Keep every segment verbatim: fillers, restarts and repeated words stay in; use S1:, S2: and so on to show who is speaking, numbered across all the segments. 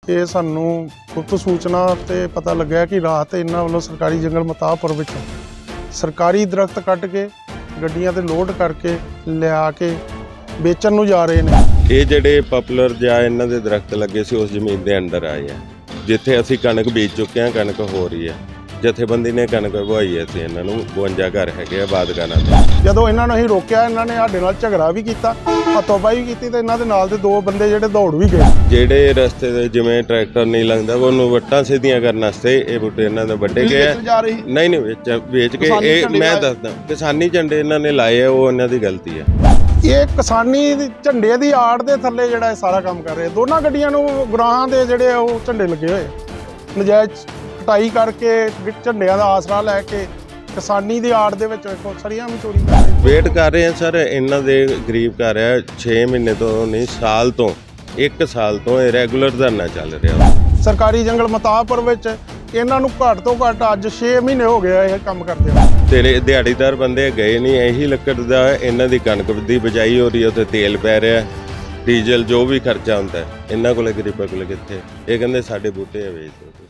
S1: ਇਹ ਸਾਨੂੰ ਗੁਪਤ ਸੂਚਨਾ ਤੇ ਪਤਾ ਲੱਗਿਆ ਕਿ ਰਾਤ ਇਹਨਾਂ ਵੱਲੋਂ ਸਰਕਾਰੀ ਜੰਗਲ ਮਤਾਹਪੁਰ ਵਿੱਚੋਂ ਸਰਕਾਰੀ ਦਰਖਤ ਕੱਟ ਕੇ ਗੱਡੀਆਂ ਤੇ ਲੋਡ ਕਰਕੇ ਲਿਆ ਕੇ ਵੇਚਣ ਨੂੰ ਜਾ ਰਹੇ ਨੇ।
S2: ਇਹ ਜਿਹੜੇ ਪਪੂਲਰ ਜਾਂ ਇਹਨਾਂ ਦੇ ਦਰਖਤ ਲੱਗੇ ਸੀ ਉਸ ਜ਼ਮੀਨ ਦੇ ਅੰਦਰ ਆਏ ਆ ਜਿੱਥੇ ਅਸੀਂ ਕਣਕ ਬੀਜ ਚੁੱਕੇ ਹਾਂ। ਕਣਕ ਹੋ ਰਹੀ ਹੈ, ਜਥੇਬੰਦੀ ਨੇ ਕਣਕ ਵਹਾਈ ਹੈ ਤੇ ਇਹਨਾਂ ਨੂੰ ਬਵੰਜਾ ਘਰ ਹੈਗੇ ਆ ਬਾਦਗਾਨਾ ਦੇ।
S1: ਜਦੋਂ ਇਹਨਾਂ ਨੂੰ ਅਸੀਂ ਰੋਕਿਆ ਇਹਨਾਂ ਨੇ ਸਾਡੇ ਨਾਲ ਝਗੜਾ ਵੀ ਕੀਤਾ, ਹੱਥੋਂਬਾਈ ਵੀ ਕੀਤੀ ਤੇ ਇਹਨਾਂ ਦੇ ਨਾਲ ਦੇ ਦੋ ਬੰਦੇ ਜਿਹੜੇ ਦੌੜ ਵੀ ਗਏ।
S2: ਜਿਹੜੇ ਰਸਤੇ ਦੇ ਜਿਵੇਂ ਟਰੈਕਟਰ ਨਹੀਂ ਲੰਘਦਾ ਉਹਨੂੰ ਵੱਟਾਂ ਸਿੱਧੀਆਂ ਕਰਨ ਵਾਸਤੇ ਇਹ ਬੂਟੇ ਇਹਨਾਂ ਦੇ ਵੱਡੇ ਗਏ। ਨਹੀਂ ਨਹੀਂ ਵੇਚ ਵੇਚ ਕੇ ਇਹ ਮੈਂ ਦੱਸਦਾ ਕਿਸਾਨੀ ਝੰਡੇ ਇਹਨਾਂ ਨੇ ਲਾਏ ਆ, ਉਹ ਇਹਨਾਂ ਦੀ ਗਲਤੀ ਹੈ।
S1: ਇਹ ਕਿਸਾਨੀ ਝੰਡੇ ਦੀ ਆੜ ਦੇ ਥੱਲੇ ਜਿਹੜਾ ਇਹ ਸਾਰਾ ਕੰਮ ਕਰ ਰਹੇ। ਦੋਨਾਂ ਗੱਡੀਆਂ ਨੂੰ ਗੁਰਾਹਾਂ ਦੇ ਜਿਹੜੇ ਉਹ ਝੰਡੇ ਲੱਗੇ ਹੋਏ, ਨਜਾਇਜ਼ ਕਟਾਈ ਕਰਕੇ ਝੰਡਿਆਂ ਦਾ ਆਸਰਾ ਲੈ ਕੇ ਕਿਸਾਨੀ ਦੀ ਆੜ ਦੇ ਵਿੱਚ ਸਰੀਆਂ ਵੀ ਚੋਰੀ ਕਰ ਰਹੇ।
S2: ਵੇਟ ਕਰ ਰਹੇ ਆ ਸਰ, ਇਹਨਾਂ ਦੇ ਗਰੀਬ ਘਰ ਹੈ ਛੇ ਮਹੀਨੇ ਤੋਂ ਨਹੀਂ ਸਾਲ ਤੋਂ ਇੱਕ ਸਾਲ ਤੋਂ ਇਹ ਰੈਗੂਲਰ ਧਰਨਾ ਚੱਲ ਰਿਹਾ।
S1: ਸਰਕਾਰੀ ਜੰਗਲ ਮਤਾਹਪੁਰ ਵਿੱਚ ਇਹਨਾਂ ਨੂੰ ਘੱਟ ਤੋਂ ਘੱਟ ਅੱਜ ਛੇ ਮਹੀਨੇ ਹੋ ਗਏ ਇਹ ਕੰਮ ਕਰਦੇ ਆ।
S2: ਤੇਰੇ ਦਿਹਾੜੀਦਾਰ ਬੰਦੇ ਗਏ ਨਹੀਂ, ਇਹੀ ਲੱਕੜ ਦਾ ਇਹਨਾਂ ਦੀ ਕਣਕ ਦੀ ਬਿਜਾਈ ਹੋ ਰਹੀ ਹੈ, ਉੱਥੇ ਤੇਲ ਪੈ ਰਿਹਾ, ਡੀਜ਼ਲ ਜੋ ਵੀ ਖਰਚਾ ਹੁੰਦਾ ਇਹਨਾਂ ਕੋਲੇ ਗਰੀਬਾਂ ਕੋਲੇ ਕਿੱਥੇ। ਇਹ ਕਹਿੰਦੇ ਸਾਡੇ ਬੂਟੇ ਆ ਵੇਚ ਦਿਓ ਤੁਸੀਂ।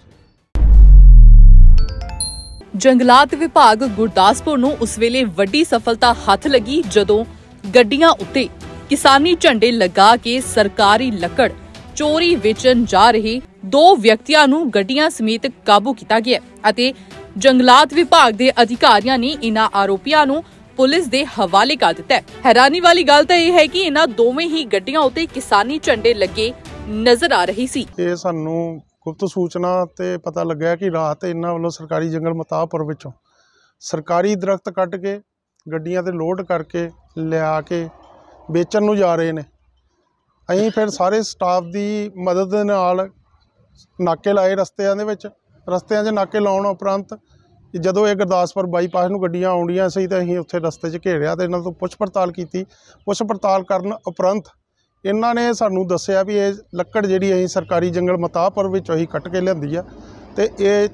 S3: ਜੰਗਲਾਤ ਵਿਭਾਗ ਗੁਰਦਾਸਪੁਰ ਨੂੰ ਉਸ ਵੇਲੇ ਵੱਡੀ ਸਫਲਤਾ ਹੱਥ ਲੱਗੀ ਜਦੋਂ ਗੱਡੀਆਂ ਉੱਤੇ ਕਿਸਾਨੀ ਝੰਡੇ ਲਗਾ ਕੇ ਸਰਕਾਰੀ ਲੱਕੜ ਚੋਰੀ ਵੇਚਣ ਜਾ ਰਹੇ ਦੋ ਵਿਅਕਤੀਆਂ ਨੂੰ ਗੱਡੀਆਂ ਸਮੇਤ ਕਾਬੂ ਕੀਤਾ ਗਿਆ ਅਤੇ ਜੰਗਲਾਤ ਵਿਭਾਗ ਦੇ ਅਧਿਕਾਰੀਆਂ ਨੇ ਇਨ੍ਹਾਂ ਆਰੋਪੀਆਂ ਨੂੰ ਪੁਲਿਸ ਦੇ ਹਵਾਲੇ ਕਰ ਦਿੱਤਾ। ਹੈਰਾਨੀ ਵਾਲੀ ਗੱਲ ਤਾਂ ਇਹ ਹੈ ਕਿ ਇਨ੍ਹਾਂ ਦੋਵੇਂ ਹੀ ਗੱਡੀਆਂ ਉੱਤੇ ਕਿਸਾਨੀ ਝੰਡੇ ਲੱਗੇ ਨਜ਼ਰ ਆ ਰਹੇ ਸੀ।
S1: ਇਹ ਸਾਨੂੰ ਗੁਪਤ ਸੂਚਨਾ ਤੇ ਪਤਾ ਲੱਗਿਆ ਕਿ ਰਾਤ ਇਹਨਾਂ ਵੱਲੋਂ ਸਰਕਾਰੀ ਜੰਗਲ ਮਤਾਹਪੁਰ ਵਿੱਚੋਂ ਸਰਕਾਰੀ ਦਰਖਤ ਕੱਟ ਕੇ ਗੱਡੀਆਂ ਤੇ ਲੋਡ ਕਰਕੇ ਲਿਆ ਕੇ ਵੇਚਣ ਨੂੰ ਜਾ ਰਹੇ ਨੇ। ਅਸੀਂ ਫਿਰ ਸਾਰੇ ਸਟਾਫ ਦੀ ਮਦਦ ਦੇ ਨਾਲ ਨਾਕੇ ਲਾਏ ਰਸਤਿਆਂ ਦੇ ਵਿੱਚ। ਰਸਤਿਆਂ 'ਚ ਨਾਕੇ ਲਾਉਣ ਉਪਰੰਤ ਜਦੋਂ ਇਹ ਗੁਰਦਾਸਪੁਰ ਬਾਈਪਾਸ ਨੂੰ ਗੱਡੀਆਂ ਆਉਂਦੀਆਂ ਸੀ ਤਾਂ ਅਸੀਂ ਉੱਥੇ ਰਸਤੇ 'ਚ ਘੇਰਿਆ ਤੇ ਇਹਨਾਂ ਤੋਂ ਪੁੱਛ ਪੜਤਾਲ ਕੀਤੀ। ਪੁੱਛ ਪੜਤਾਲ ਕਰਨ ਉਪਰੰਤ ਇਹਨਾਂ ਨੇ ਸਾਨੂੰ ਦੱਸਿਆ ਵੀ ਇਹ ਲੱਕੜ ਜਿਹੜੀ ਅਸੀਂ ਸਰਕਾਰੀ ਜੰਗਲ ਮਤਾਹਪੁਰ ਵਿੱਚੋਂ ਅਸੀਂ ਕੱਟ ਕੇ ਲਿਆਂਦੀ ਆ ਤੇ ਇਹ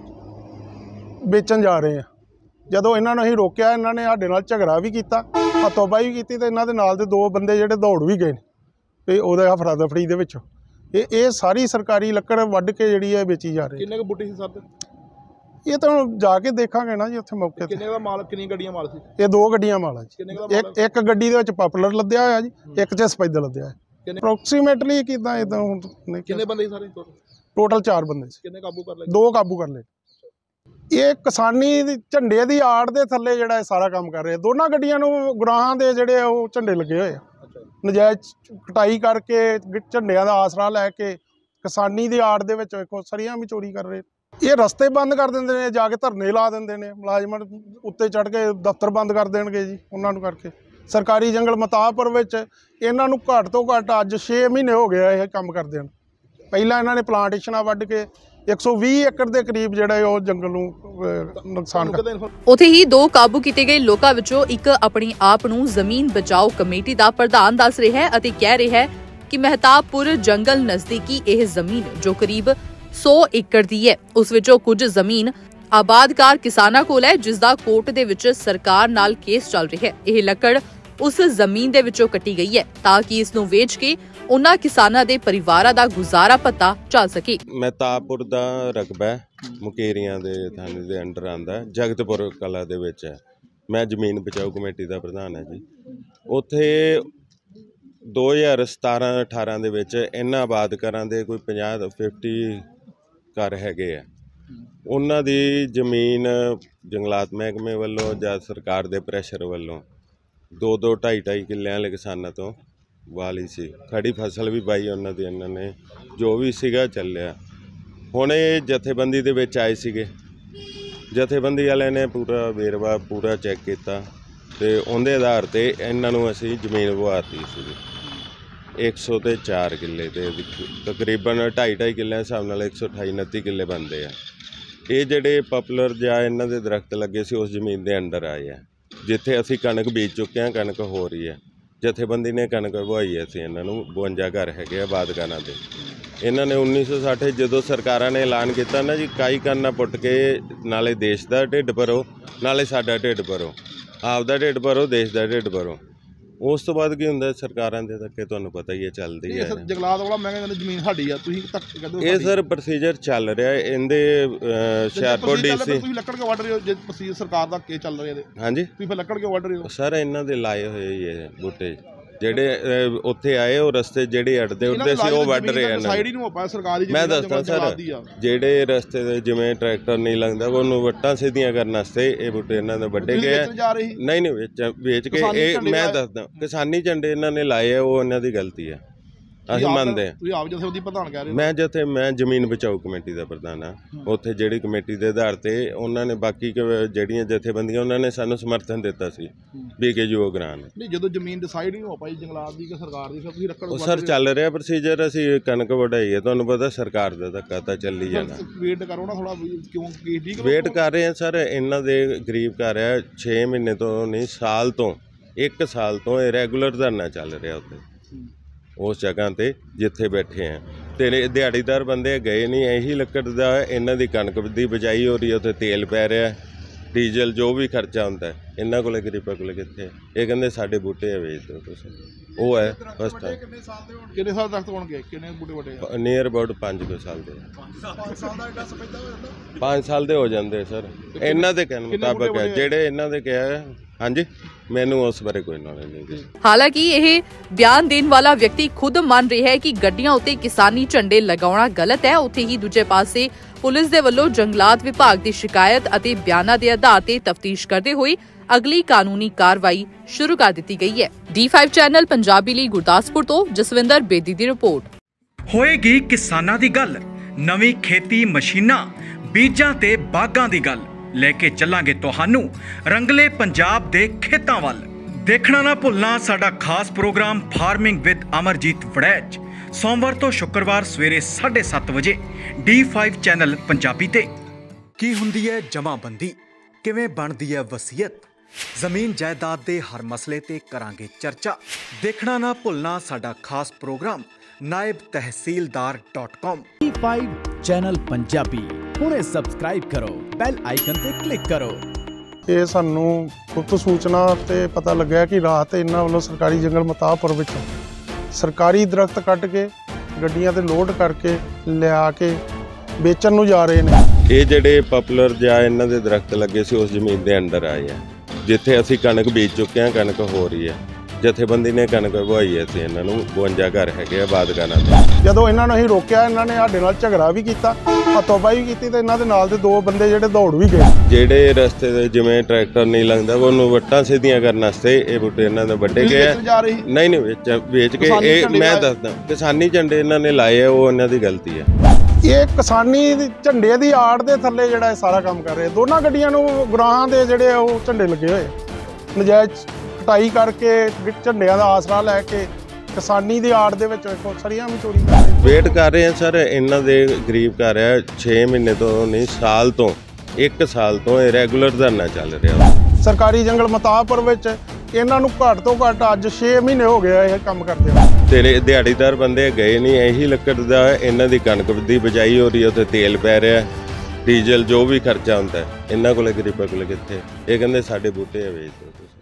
S1: ਵੇਚਣ ਜਾ ਰਹੇ ਆ। ਜਦੋਂ ਇਹਨਾਂ ਨੂੰ ਅਸੀਂ ਰੋਕਿਆ ਇਹਨਾਂ ਨੇ ਸਾਡੇ ਨਾਲ ਝਗੜਾ ਵੀ ਕੀਤਾ, ਹੱਥੋਂਬਾਈ ਵੀ ਕੀਤੀ ਤੇ ਇਹਨਾਂ ਦੇ ਨਾਲ ਦੇ ਦੋ ਬੰਦੇ ਜਿਹੜੇ ਦੌੜ ਵੀ ਗਏ ਨੇ ਵੀ ਉਹਦੇ ਹਫੜਾ ਦਫੜੀ ਦੇ ਵਿੱਚੋਂ। ਇਹ ਇਹ ਸਾਰੀ ਸਰਕਾਰੀ ਲੱਕੜ ਵੱਢ ਕੇ ਜਿਹੜੀ ਹੈ ਵੇਚੀ ਜਾ ਰਹੀ।
S4: ਕਿੰਨੇ ਕੁ ਬੂਟੇ ਸੀ ਸਰ?
S1: ਇਹ ਤਾਂ ਜਾ ਕੇ ਦੇਖਾਂਗੇ ਨਾ ਜੀ ਉੱਥੇ ਮੌਕੇ ਤੇ।
S4: ਕਿੰਨੇ ਦਾ ਮਾਲ, ਕਿੰਨੀ ਗੱਡੀਆਂ ਮਾਲ ਸੀ?
S1: ਇਹ ਦੋ ਗੱਡੀਆਂ ਮਾਲ ਆ ਜੀ। ਇੱਕ ਇੱਕ ਗੱਡੀ ਦੇ ਵਿੱਚ ਪਪੂਲਰ ਲੱਦਿਆ ਹੋਇਆ ਜੀ, ਇੱਕ 'ਚ ਸਪੈਦਰ ਲੱਦਿਆ ਹੋਇਆ। ਅਪਰੋਕਸੀਮੇਟਲੀ ਕਿਦਾਂ ਇਦਾਂ ਹੁਣ
S4: ਕਿੰਨੇ ਬੰਦੇ ਸਾਰੇ?
S1: ਟੋਟਲ ਚਾਰ ਬੰਦੇ ਸੀ।
S4: ਕਿੰਨੇ ਕਾਬੂ ਕਰ ਲਏ? ਦੋ
S1: ਕਾਬੂ ਕਰ ਲਏ। ਇਹ ਕਿਸਾਨੀ ਝੰਡੇ ਦੀ ਆੜ ਦੇ ਥੱਲੇ ਜਿਹੜਾ ਇਹ ਸਾਰਾ ਕੰਮ ਕਰ ਰਹੇ। ਦੋਨਾਂ ਗੱਡੀਆਂ ਨੂੰ ਗੁਰਾਹਾਂ ਦੇ ਜਿਹੜੇ ਉਹ ਝੰਡੇ ਲੱਗੇ ਹੋਏ ਆ, ਨਜਾਇਜ਼ ਕਟਾਈ ਕਰਕੇ ਝੰਡਿਆਂ ਦਾ ਆਸਰਾ ਲੈ ਕੇ ਕਿਸਾਨੀ ਦੀ ਆੜ ਦੇ ਵਿੱਚ ਵੇਖੋ ਸਰੀਆਂ ਵੀ ਚੋਰੀ ਕਰ ਰਹੇ। ਇਹ ਰਸਤੇ ਬੰਦ ਕਰ ਦਿੰਦੇ ਨੇ, ਜਾ ਕੇ ਧਰਨੇ ਲਾ ਦਿੰਦੇ ਨੇ, ਮੁਲਾਜ਼ਮਾਂ ਉੱਤੇ ਚੜ੍ਹ ਕੇ ਦਫ਼ਤਰ ਬੰਦ ਕਰ ਦੇਣਗੇ ਜੀ ਉਹਨਾਂ ਨੂੰ ਕਰਕੇ। ਸਰਕਾਰੀ ਜੰਗਲ ਮਤਾਹਪੁਰ ਵਿੱਚ ਇਹਨਾਂ ਨੂੰ ਘੱਟ ਤੋਂ ਘੱਟ ਅੱਜ ਛੇ ਮਹੀਨੇ ਹੋ ਗਏ ਇਹ ਕੰਮ ਕਰਦੇ ਹਨ। ਪਹਿਲਾਂ ਇਹਨਾਂ ਨੇ ਪਲਾਂਟੇਸ਼ਨਾਂ ਵੱਢ ਕੇ ਇੱਕ ਸੌ ਵੀਹ ਏਕੜ ਦੇ ਕਰੀਬ ਜਿਹੜਾ ਉਹ ਜੰਗਲ ਨੂੰ ਨੁਕਸਾਨ ਕਰ।
S3: ਉੱਥੇ ਹੀ ਦੋ ਕਾਬੂ ਕੀਤੇ ਗਏ ਲੋਕਾਂ ਵਿੱਚੋਂ ਇੱਕ ਆਪਣੀ ਆਪ ਨੂੰ ਜ਼ਮੀਨ ਬਚਾਓ ਕਮੇਟੀ ਦਾ ਪ੍ਰਧਾਨ ਦੱਸ ਰਿਹਾ ਹੈ ਅਤੇ ਕਹਿ ਰਿਹਾ ਹੈ ਕਿ ਮਹਿਤਾਬਪੁਰ ਜੰਗਲ ਨਜ਼ਦੀਕੀ ਇਹ ਜ਼ਮੀਨ ਜੋ ਕਰੀਬ ਸੌ ਏਕੜ ਦੀ ਹੈ, ਉਸ ਵਿੱਚੋਂ ਕੁਝ ਜ਼ਮੀਨ ਆਬਾਦਕਾਰ ਕਿਸਾਨਾਂ ਕੋਲ ਹੈ ਜਿਸ ਦਾ ਕੋਰਟ ਦੇ ਵਿੱਚ ਸਰਕਾਰ ਨਾਲ ਕੇਸ ਚੱਲ ਰਿਹਾ ਹੈ। ਇਹ ਲੱਕੜ ਉਸ ਜ਼ਮੀਨ ਦੇ ਵਿੱਚੋਂ ਕੱਟੀ ਗਈ ਹੈ ਤਾਂ ਕਿ ਇਸ ਨੂੰ ਵੇਚ ਕੇ ਉਹਨਾਂ ਕਿਸਾਨਾਂ ਦੇ ਪਰਿਵਾਰਾਂ ਦਾ ਗੁਜ਼ਾਰਾ ਭੱਤਾ ਚੱਲ ਸਕੇ।
S2: ਮਹਿਤਾਬਪੁਰ ਦਾ ਰਕਬਾ ਮੁਕੇਰੀਆਂ ਦੇ ਥਾਣੇ ਦੇ ਅੰਡਰ ਆਉਂਦਾ, ਜਗਤਪੁਰ ਕਲਾ ਦੇ ਵਿੱਚ ਹੈ। ਮੈਂ ਜ਼ਮੀਨ ਬਚਾਓ ਕਮੇਟੀ ਦਾ ਪ੍ਰਧਾਨ ਹੈ ਜੀ। ਉੱਥੇ ਦੋ ਹਜ਼ਾਰ ਸਤਾਰਾਂ ਅਠਾਰਾਂ ਦੇ ਵਿੱਚ ਇਹਨਾਂ ਆਬਾਦਕਾਰਾਂ ਦੇ ਕੋਈ ਪੰਜਾਹ ਫਿਫਟੀ ਘਰ ਹੈਗੇ ਆ। ਉਹਨਾਂ ਦੀ ਜ਼ਮੀਨ ਜੰਗਲਾਤ ਮਹਿਕਮੇ ਵੱਲੋਂ ਜਾਂ ਸਰਕਾਰ ਦੇ ਪ੍ਰੈਸ਼ਰ ਵੱਲੋਂ ਦੋ ਦੋ ਢਾਈ ਢਾਈ ਕਿੱਲਿਆਂ ਵਾਲੇ ਕਿਸਾਨਾਂ ਤੋਂ ਵਾਲੀ ਸੀ। ਖੜੀ ਫਸਲ ਵੀ ਬਾਈ ਉਹਨਾਂ ਦੀ, ਇਹਨਾਂ ਨੇ ਜੋ ਵੀ ਸੀਗਾ ਚੱਲਿਆ। ਹੁਣ ਇਹ ਜਥੇਬੰਦੀ ਦੇ ਵਿੱਚ ਆਏ ਸੀਗੇ, ਜਥੇਬੰਦੀ ਵਾਲਿਆਂ ਨੇ ਪੂਰਾ ਵੇਰਵਾ ਪੂਰਾ ਚੈੱਕ ਕੀਤਾ ਤੇ ਉਹਦੇ ਆਧਾਰ ਤੇ ਇਹਨਾਂ ਨੂੰ ਅਸੀਂ ਜ਼ਮੀਨ ਵਹਾਤੀ ਸੀਗੀ ਇੱਕ ਸੌ ਤੇ ਚਾਰ ਕਿੱਲੇ ਤੇ ਤਕਰੀਬਨ ਢਾਈ ਢਾਈ ਕਿੱਲਿਆਂ ਹਿਸਾਬ ਨਾਲ ਇੱਕ ਸੌ ਅਠਾਈ ਉਨੱਤੀ ਕਿੱਲੇ ਬਣਦੇ ਆ। ਇਹ ਜਿਹੜੇ ਪਪੂਲਰ ਜਾਂ ਇਹਨਾਂ ਦੇ ਦਰਖਤ ਲੱਗੇ ਸੀ ਉਸ ਜ਼ਮੀਨ ਦੇ ਅੰਦਰ ਆਏ ਆ ਜਿੱਥੇ ਅਸੀਂ ਕਣਕ ਬੀਜ ਚੁੱਕੇ ਹਾਂ। ਕਣਕ ਹੋ ਰਹੀ ਹੈ, ਜਥੇਬੰਦੀ ਨੇ ਕਣਕ ਵਹਾਈ ਹੈ। ਅਸੀਂ ਇਹਨਾਂ ਨੂੰ ਬਵੰਜਾ ਘਰ ਹੈਗੇ ਆ ਬਾਦਗਾਨਾ ਦੇ। ਇਹਨਾਂ ਨੇ ਉੱਨੀ ਸੌ ਸੱਠ ਜਦੋਂ ਸਰਕਾਰਾਂ ਨੇ ਐਲਾਨ ਕੀਤਾ ਨਾ ਜੀ ਕਾਈ ਕਰਨਾ ਪੁੱਟ ਕੇ ਨਾਲੇ ਦੇਸ਼ ਦਾ ਢਿੱਡ ਭਰੋ ਨਾਲੇ ਸਾਡਾ ਢਿੱਡ ਭਰੋ, ਆਪਦਾ ਢਿੱਡ ਭਰੋ ਦੇਸ਼ ਦਾ ਢਿੱਡ ਭਰੋ। ਉਸ ਤੋਂ ਬਾਅਦ ਕੀ ਹੁੰਦਾ ਸਰਕਾਰਾਂ ਦੇ ਧੱਕੇ ਤੁਹਾਨੂੰ ਪਤਾ ਹੀ ਹੈ ਚੱਲਦੀ
S4: ਇਹ
S2: ਹੈ
S4: ਸਰ ਜੰਗਲਾਤ ਵਾਲਾ ਮੈਂ ਕਹਿੰਦਾ ਜ਼ਮੀਨ ਸਾਡੀ ਆ, ਤੁਸੀਂ ਤੱਕ ਕਹਿੰਦੇ ਹੋ
S2: ਇਹ
S4: ਸਾਡੀ।
S2: ਸਰ ਪ੍ਰੋਸੀਜਰ ਚੱਲ ਰਿਹਾ ਹੈ ਇਹਦੇ ਅਹ, ਹੁਸ਼ਿਆਰਪੁਰ
S4: ਤੁਸੀਂ ਚੱਲ-
S2: ਡੀਸੀ
S4: ਤੁਸੀਂ ਲੱਕੜ ਕਿਉਂ ਵੱਢ ਰਹੇ ਹੋ ਜੇ ਪ੍ਰੋਸੀਜਰ ਸਰਕਾਰ ਦਾ ਕੇ ਚੱਲ ਰਿਹਾ ਇਹਦੇ
S2: ਹਾਂਜੀ
S4: ਤੁਸੀਂ ਫਿਰ ਲੱਕੜ ਕਿਉਂ ਵੱਢ ਰਹੇ ਹੋ?
S2: ਸਰ ਇਹਨਾਂ ਦੇ ਲਾਏ ਹੋਏ ਹੀ ਇਹ ਬੂਟੇ ਜਿਹੜੇ ਅਹ, ਉੱਥੇ ਆਏ ਉਹ ਰਸਤੇ ਜਿਹੜੇ ਅੜਦੇ ਉੱਤੇ ਸੀ ਉਹ ਵੱਢ ਰਹੇ ਇਹਨਾਂ
S4: ਸਾਈਡ ਹੀ ਨੂੰ ਆਪਾਂ ਸਰਕਾਰੀ
S2: ਮੈਂ ਦੱਸਦਾ ਸਰ ਜਿਹੜੇ ਰਸਤੇ ਦੇ ਜਿਵੇਂ ਟਰੈਕਟਰ ਨਹੀਂ ਲੰਘਦਾ ਉਹਨੂੰ ਵੱਟਾਂ ਸਿੱਧੀਆਂ ਕਰਨ ਵਾਸਤੇ ਇਹ ਬੂਟੇ ਇਹਨਾਂ ਦੇ ਵੱਢੇ ਗਏ ਆ।
S4: ਜਾ ਰਹੀ
S2: ਨਹੀਂ ਨਹੀਂ ਵੇਚ ਵੇਚ ਕੇ
S4: ਕਿਸਾਨੀ
S2: ਇਹ
S4: ਝੰਡੇ
S2: ਮੈਂ
S4: ਲਾਏ।
S2: ਦੱਸਦਾ ਕਿਸਾਨੀ ਝੰਡੇ ਇਹਨਾਂ ਨੇ ਲਾਏ ਆ ਉਹ ਇਹਨਾਂ ਦੀ ਗਲਤੀ ਹੈ ਅਸੀਂ ਮੰਨਦੇ ਹਾਂ।
S4: ਤੁਸੀਂ ਆਪ ਜਿਵੇਂ ਉਹਦੀ ਪ੍ਰਧਾਨ ਕਹਿ ਰਹੇ ਹੋ।
S2: ਮੈਂ ਜਿੱਥੇ ਮੈਂ ਜ਼ਮੀਨ ਬਚਾਓ ਕਮੇਟੀ ਦਾ ਪ੍ਰਧਾਨ ਹਾਂ ਉੱਥੇ ਜਿਹੜੀ ਕਮੇਟੀ ਦੇ ਆਧਾਰ ਤੇ ਉਹਨਾਂ ਨੇ ਬਾਕੀ ਕ- ਜਿਹੜੀਆਂ ਜਥੇਬੰਦੀਆਂ ਉਹਨਾਂ ਨੇ ਸਾਨੂੰ ਸਮਰਥਨ ਦਿੱਤਾ ਸੀ ਵੀ ਕਿ ਜੋ ਗ੍ਰਾਂਟ
S4: ਨਹੀਂ ਜਦੋਂ ਜ਼ਮੀਨ ਡਿਸਾਈਡ ਨਹੀਂ ਹੋ ਪਾਈ ਜੰਗਲਾਤ ਦੀ ਕਿ ਸਰਕਾਰ ਦੀ ਫਿਰ ਤੁਸੀਂ ਲੱਕੜ
S2: ਉਹ ਸਰ ਚੱਲ ਰਿਹਾ ਪ੍ਰੋਸੀਜਰ ਅਸੀਂ ਕਣਕ ਵਢਾਈ ਹੈ ਤੁਹਾਨੂੰ ਪਤਾ ਸਰਕਾਰ ਦਾ ਧੱਕਾ ਤਾਂ ਚੱਲੀ ਜਾਣਾ
S4: ਵੇਟ ਕਰੋ ਨਾ ਥੋੜਾ ਕਿਉਂ ਕੀ ਠੀਕ
S2: ਵੇਟ ਕਰ ਰਹੇ ਹਾਂ ਸਰ ਇਹਨਾਂ ਦੇ ਗਰੀਬ ਘਰ ਹੈ ਛੇ ਮਹੀਨੇ ਤੋਂ ਨਹੀਂ ਸਾਲ ਤੋਂ ਇੱਕ ਸਾਲ ਤੋਂ ਇਹ ਰੈਗੂਲਰ ਧਰਨਾ ਚੱਲ ਰਿਹਾ ਉੱਥੇ ਉਸ ਜਗ੍ਹਾ ਤੇ ਜਿੱਥੇ ਬੈਠੇ ਆ ਤੇ ਦਿਹਾੜੀਦਾਰ ਬੰਦੇ ਗਏ ਨਹੀਂ ਇਹੀ ਲੱਕੜ ਦਾ ਇਹਨਾਂ ਦੀ ਕਣਕ ਦੀ ਬਜਾਈ ਹੋ ਰਹੀ ਹੈ ਉੱਥੇ ਤੇਲ ਪੈ ਰਿਹਾ ਡੀਜ਼ਲ ਜੋ ਵੀ ਖਰਚਾ ਹੁੰਦਾ ਹੈ ਇਹਨਾਂ ਕੋਲੇ ਗਰੀਬਾਂ ਕੋਲੇ ਕਿੱਥੇ ਇਹ ਕਹਿੰਦੇ ਸਾਡੇ ਬੂਟੇ ਆ ਵੇਚ ਦਿਓ ਤੁਸੀਂ ਉਹ ਹੈ ਫਸਟ ਟਾਈਮ
S4: ਕਿੰਨੇ ਸਾਲ ਤੱਕ ਹੋਣਗੇ ਕਿੰਨੇ ਬੂਟੇ ਵੱਡੇ
S2: ਨੀਅਰ ਅਬਾਊਟ ਪੰਜ ਕੁ ਸਾਲ ਦੇ ਪੰਜ ਸਾਲ ਦੇ ਹੋ ਜਾਂਦੇ ਸਰ ਇਹਨਾਂ ਦੇ ਕਹਿਣ ਮੁਤਾਬਕ ਹੈ ਜਿਹੜੇ ਇਹਨਾਂ ਦੇ ਕਿਹਾ ਹੈ ਹਾਂਜੀ ਮੈਨੂੰ ਉਸ ਬਾਰੇ ਕੋਈ ਨੌਲੇਜ ਨਹੀਂ।
S3: ਹਾਲਾਂਕਿ ਇਹ ਬਿਆਨ ਦੇਣ ਵਾਲਾ ਵਿਅਕਤੀ ਖੁਦ ਮੰਨ ਰਿਹਾ ਹੈ ਕਿ ਗੱਡੀਆਂ ਉੱਤੇ ਕਿਸਾਨੀ ਝੰਡੇ ਲਗਾਉਣਾ ਗਲਤ ਹੈ। ਉੱਥੇ ਹੀ ਦੂਜੇ ਪਾਸੇ ਪੁਲਿਸ ਦੇ ਵੱਲੋਂ ਜੰਗਲਾਤ ਵਿਭਾਗ ਦੀ ਸ਼ਿਕਾਇਤ ਅਤੇ ਬਿਆਨਾਂ ਦੇ ਆਧਾਰ ਤੇ ਤਫਤੀਸ਼ ਕਰਦੇ ਹੋਏ ਅਗਲੀ ਕਾਨੂੰਨੀ ਕਾਰਵਾਈ ਸ਼ੁਰੂ ਕਰ ਦਿੱਤੀ ਗਈ ਹੈ। ਡੀ ਫਾਈਵ ਚੈਨਲ ਪੰਜਾਬੀ ਲਈ ਗੁਰਦਾਸਪੁਰ ਤੋਂ ਜਸਵਿੰਦਰ ਬੇਦੀ ਦੀ ਰਿਪੋਰਟ।
S5: ਹੋਏਗੀ ਕਿਸਾਨਾਂ ਦੀ ਗੱਲ, ਨਵੀਂ ਖੇਤੀ ਮਸ਼ੀਨਾਂ, ਬੀਜਾਂ ਤੇ ਬਾਗਾਂ ਦੀ ਗੱਲ ਲੈ ਕੇ ਚੱਲਾਂਗੇ ਤੁਹਾਨੂੰ ਰੰਗਲੇ ਪੰਜਾਬ ਦੇ ਖੇਤਾਂ ਵੱਲ। ਦੇਖਣਾ ਨਾ ਭੁੱਲਣਾ ਸਾਡਾ ਖਾਸ programme farming with Amarjeet Waraich ਸੋਮਵਾਰ ਤੋਂ ਸ਼ੁੱਕਰਵਾਰ ਸਵੇਰੇ ਸਾਢੇ ਸੱਤ ਵਜੇ ਡੀ ਫਾਈਵ ਚੈਨਲ ਪੰਜਾਬੀ ਤੇ। ਕੀ ਹੁੰਦੀ ਹੈ ਜਮਾਬੰਦੀ, ਕਿਵੇਂ ਬਣਦੀ ਹੈ ਵਸੀਅਤ, ਜ਼ਮੀਨ ਜਾਇਦਾਦ ਦੇ ਹਰ ਮਸਲੇ ਤੇ ਕਰਾਂਗੇ ਚਰਚਾ। ਦੇਖਣਾ ਨਾ ਭੁੱਲਣਾ ਸਾਡਾ ਖਾਸ programme Naib Tehsildar dot com.
S6: D five channel Punjabi ਹੁਣੇ ਸਬਸਕ੍ਰਾਈਬ ਕਰੋ, ਬੈਲ ਆਈਕਨ ਤੇ ਕਲਿੱਕ ਕਰੋ।
S1: ਇਹ ਸਾਨੂੰ ਗੁਪਤ ਸੂਚਨਾ ਤੇ ਪਤਾ ਲੱਗਿਆ ਕਿ ਰਾਤ ਇਹਨਾਂ ਵੱਲੋਂ ਸਰਕਾਰੀ ਜੰਗਲ ਮਤਾਹਪੁਰ ਵਿੱਚੋਂ ਸਰਕਾਰੀ ਦਰਖਤ ਕੱਟ ਕੇ ਗੱਡੀਆਂ ਤੇ ਲੋਡ ਕਰਕੇ ਲਿਆ ਕੇ ਵੇਚਣ ਨੂੰ ਜਾ ਰਹੇ ਨੇ।
S2: ਇਹ ਜਿਹੜੇ ਪਪੂਲਰ ਜਾਂ ਇਹਨਾਂ ਦੇ ਦਰਖਤ ਲੱਗੇ ਸੀ ਉਸ ਜ਼ਮੀਨ ਦੇ ਅੰਦਰ ਆਏ ਆ ਜਿੱਥੇ ਅਸੀਂ ਕਣਕ ਬੀਜ ਚੁੱਕੇ ਹਾਂ। ਕਣਕ ਹੋ ਰਹੀ ਹੈ, ਜਥੇਬੰਦੀ ਨੇ ਕਣਕ ਵਹਾਈ ਹੈ ਤੇ ਇਹਨਾਂ ਨੂੰ ਬਵੰਜਾ ਘਰ ਹੈਗੇ ਆ ਬਾਦਗਾਨਾ ਦੇ।
S1: ਜਦੋਂ ਇਹਨਾਂ ਨੂੰ ਅਸੀਂ ਰੋਕਿਆ ਇਹਨਾਂ ਨੇ ਸਾਡੇ ਨਾਲ ਝਗੜਾ ਵੀ ਕੀਤਾ, ਹੱਥੋਂਬਾਈ ਵੀ ਕੀਤੀ ਤੇ ਇਹਨਾਂ ਦੇ ਨਾਲ ਦੇ ਦੋ ਬੰਦੇ ਜਿਹੜੇ ਦੌੜ ਵੀ ਗਏ।
S2: ਜਿਹੜੇ ਰਸਤੇ ਦੇ ਜਿਵੇਂ ਟਰੈਕਟਰ ਨਹੀਂ ਲੰਘਦਾ ਉਹਨੂੰ ਵੱਟਾਂ ਸਿੱਧੀਆਂ ਕਰਨ ਵਾਸਤੇ ਇਹ ਬੂਟੇ ਇਹਨਾਂ ਦੇ ਵੱਢੇ ਗਏ ਆ। ਨਹੀਂ ਨਹੀਂ ਵੇਚ ਵੇਚ ਕੇ ਇਹ ਮੈਂ ਦੱਸਦਾ ਕਿਸਾਨੀ ਝੰਡੇ ਇਹਨਾਂ ਨੇ ਲਾਏ ਆ ਉਹ ਇਹਨਾਂ ਦੀ ਗਲਤੀ ਹੈ।
S1: ਇਹ ਕਿਸਾਨੀ ਦੀ ਝੰਡੇ ਦੀ ਆੜ ਦੇ ਥੱਲੇ ਜਿਹੜਾ ਇਹ ਸਾਰਾ ਕੰਮ ਕਰ ਰਹੇ। ਦੋਨਾਂ ਗੱਡੀਆਂ ਨੂੰ ਗੁਰਾਹਾਂ ਦੇ ਜਿਹੜੇ ਆ ਉਹ ਝੰਡੇ ਲੱਗੇ ਹੋਏ, ਨਜਾਇਜ਼ ਕਟਾਈ ਕਰਕੇ ਝੰਡਿਆਂ ਦਾ ਆਸਰਾ ਲੈ ਕੇ ਕਿਸਾਨੀ ਦੀ ਆੜ ਦੇ ਵਿੱਚ ਵੇਖੋ ਸੜੀਆਂ ਵੀ ਚੋਰੀ ਕਰ ਰਹੇ।
S2: ਵੇਟ ਕਰ ਰਹੇ ਹਾਂ ਸਰ ਇਹਨਾਂ ਦੇ ਗਰੀਬ ਘਰ ਹੈ ਛੇ ਮਹੀਨੇ ਤੋਂ ਨਹੀਂ ਸਾਲ ਤੋਂ ਇੱਕ ਸਾਲ ਤੋਂ ਇਹ ਰੈਗੂਲਰ ਧਰਨਾ ਚੱਲ ਰਿਹਾ।
S1: ਸਰਕਾਰੀ ਜੰਗਲ ਮਤਾਹਪੁਰ ਵਿੱਚ ਇਹਨਾਂ ਨੂੰ ਘੱਟ ਤੋਂ ਘੱਟ ਅੱਜ ਛੇ ਮਹੀਨੇ ਹੋ ਗਏ ਇਹ ਕੰਮ ਕਰਦੇ ਆ।
S2: ਤੇਰੇ ਦਿਹਾੜੀਦਾਰ ਬੰਦੇ ਗਏ ਨਹੀਂ ਇਹੀ ਲੱਕੜ ਦਾ ਇਹਨਾਂ ਦੀ ਕਣਕ ਦੀ ਬਜਾਈ ਹੋ ਰਹੀ ਹੈ ਉੱਥੇ ਤੇਲ ਪੈ ਰਿਹਾ ਡੀਜ਼ਲ ਜੋ ਵੀ ਖਰਚਾ ਹੁੰਦਾ ਇਹਨਾਂ ਕੋਲੇ ਗਰੀਬਾਂ ਕੋਲੇ ਕਿੱਥੇ ਇਹ ਕਹਿੰਦੇ ਸਾਡੇ ਬੂਟੇ ਆ ਵੇਚ ਦਿਓ।